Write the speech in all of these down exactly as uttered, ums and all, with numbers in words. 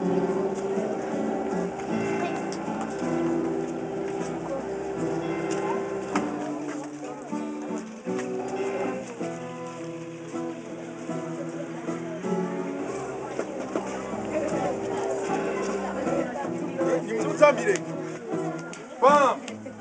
Bam!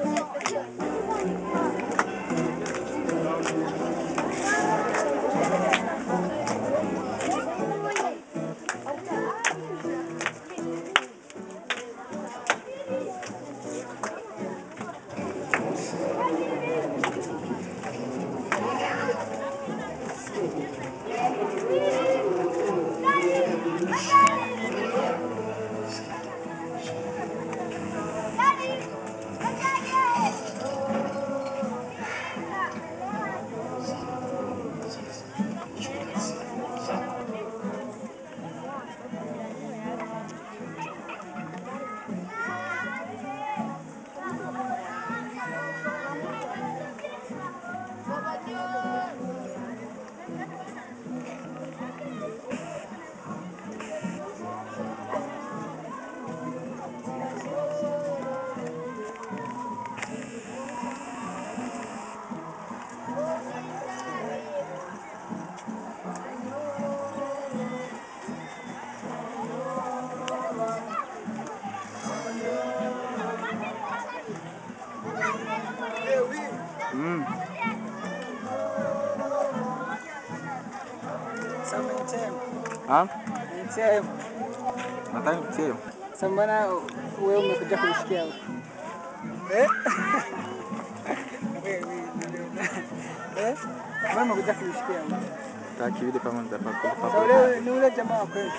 Mm. Sama ntemu. Ah? Ntemu. Nataka nikutie. Sambana wewe umekuja kunishikia huko. Eh? Wewe eh? Wewe umekuja kunishikia huko. Taki vile kama nitapaka Sasa kulipa. ule ni ule jamaa wa kweli.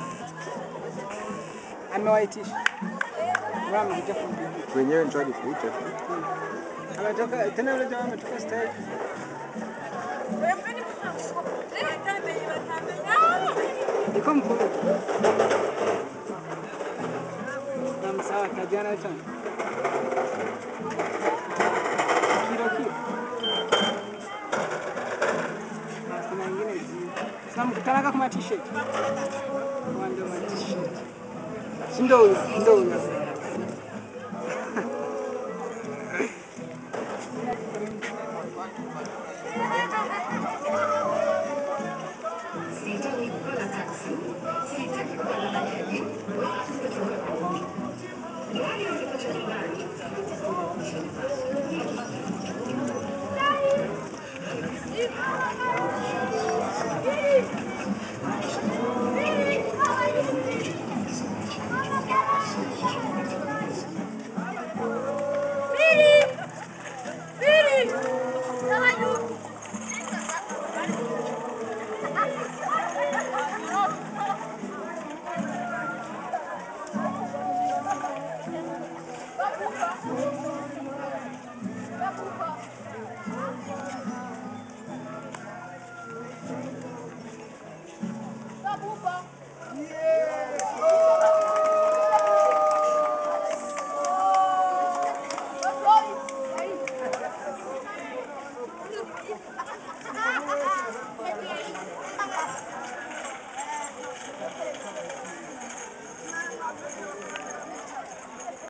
Amewaitisha. Wewe umekuja kumpigia. Wenyewe ndio alikuita. Ametoka tena yule jamaa ametoka stage. Iko mkuu. Na msawa kajana cha. Kilo kilo. Na kuna nyingine hizi. Sasa mkutana kama t-shirt. Wanda ma t-shirt. Sindo huyo, sindo huyo. Sita Nicola Taxi, Sita Nicola Taxi,